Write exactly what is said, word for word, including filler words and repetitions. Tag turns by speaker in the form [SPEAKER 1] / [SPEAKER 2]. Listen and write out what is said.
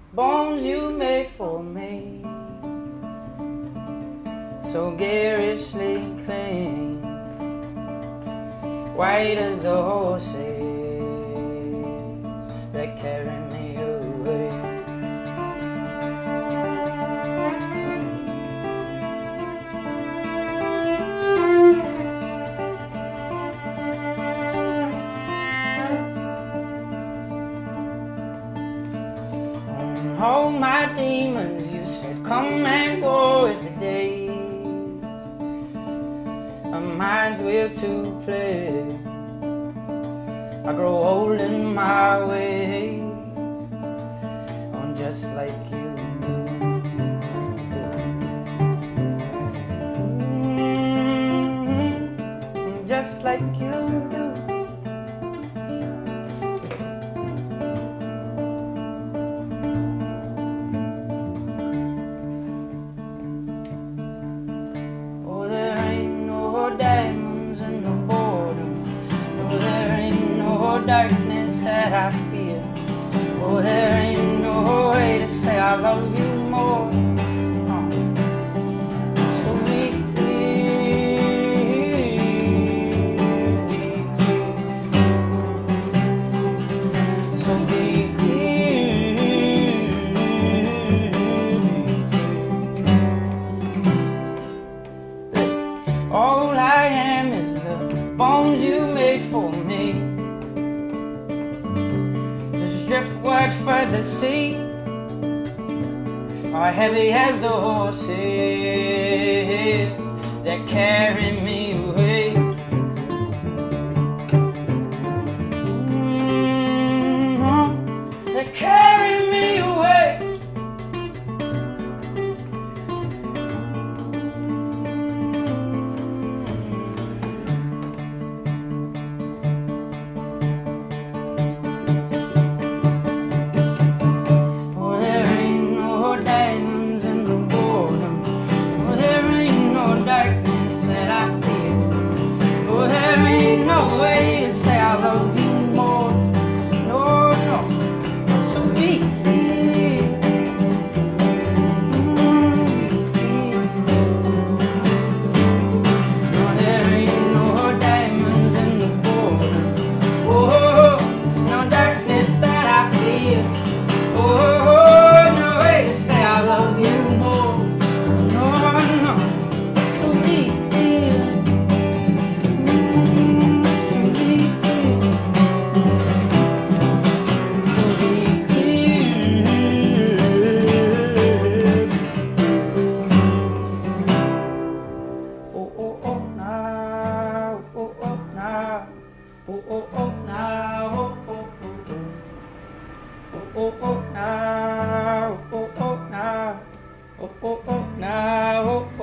[SPEAKER 1] bones you made for me, so garishly clean, white as the horses that carry me away. All my demons, you said, come and go with the days. Our minds will to play. I grow old in my ways, oh, just like you do. Mm-hmm. Just like you do. Diamonds in the boredom. No, there ain't no darkness that I feel. Oh, there ain't no way to say I love you more. Oh. So be clear, be clear. So be clear. All I am is the bones you made for me, just driftwood for the sea, are heavy as the horses that carry me away. Mm-hmm. That carry me away. Darkness that I feel. Oh, there ain't no way to say I love you more. No, no. So be clear. No, there ain't no diamonds in the border. Oh, no darkness that I feel. Oh, no way to say I love you more. No, no. Oh, oh, oh, now, oh, oh, oh, oh, oh, now, oh, oh, now, oh, oh, oh, now, oh.